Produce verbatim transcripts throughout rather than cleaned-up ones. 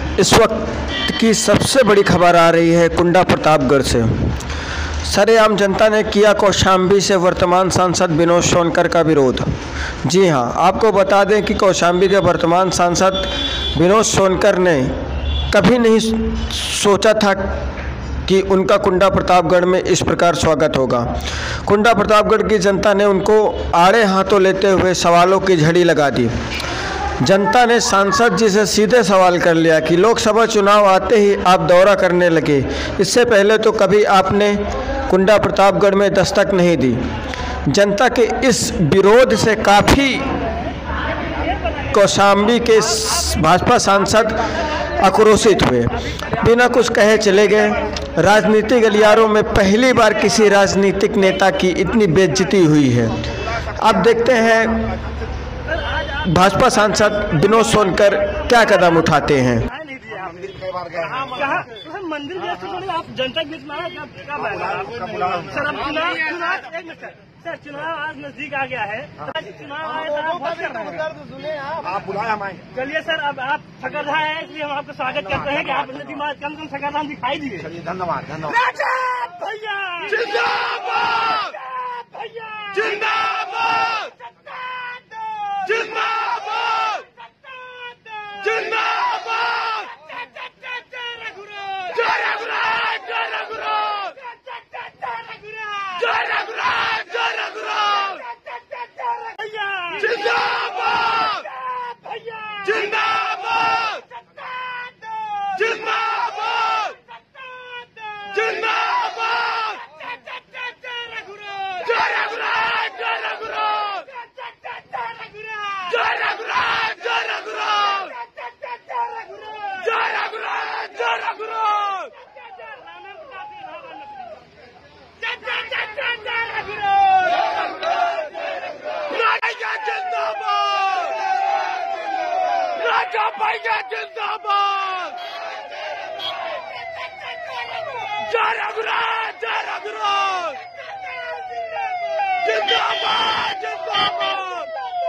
इस वक्त की सबसे बड़ी खबर आ रही है कुंडा प्रतापगढ़ से। सरेआम जनता ने किया कौशाम्बी से वर्तमान सांसद विनोद सोनकर का विरोध। जी हां, आपको बता दें कि कौशाम्बी के वर्तमान सांसद विनोद सोनकर ने कभी नहीं सोचा था कि उनका कुंडा प्रतापगढ़ में इस प्रकार स्वागत होगा। कुंडा प्रतापगढ़ की जनता ने उनको आड़े हाथों लेते हुए सवालों की झड़ी लगा दी। जनता ने सांसद जी से सीधे सवाल कर लिया कि लोकसभा चुनाव आते ही आप दौरा करने लगे, इससे पहले तो कभी आपने कुंडा प्रतापगढ़ में दस्तक नहीं दी। जनता के इस विरोध से काफ़ी कौशाम्बी के भाजपा सांसद आक्रोशित हुए, बिना कुछ कहे चले गए। राजनीतिक गलियारों में पहली बार किसी राजनीतिक नेता की इतनी बेइज्जती हुई है। अब देखते हैं भाजपा सांसद विनोद सोनकर क्या कदम उठाते हैं। मंदिर आप जनता के बीच में सर, अब चुनाव सर चुनाव आज नजदीक आ गया है। चुनाव आए तो आप बुलाया हमारे। चलिए सर, अब आप सकरधा है इसलिए हम आपका स्वागत करते हैं कि आप अपने दिमाग कम कम सकरधा दिखाई दिए। चलिए धन्यवाद धन्यवाद। भैया जिंदाबाद भैया जिंदाबाद जिंदाबाद जिंदाबाद जय रघुराज जय रघुराज जय रघुराज जय रघुराज जिंदाबाद जिंदाबाद जिंदाबाद जिंदाबाद जय रघुराज जय रघुराज जय रघुराज जय रघुराज जय रघुराज जय रघुराज राजा जिंदाबाद राजा भैया जिंदाबाद जय रघुराज जय रघुराज जिंदाबाद जिंदाबाद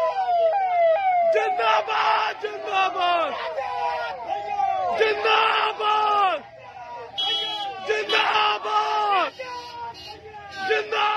जिंदाबाद जिंदाबाद जिंदाबाद जिंदाबाद जिंदाबाद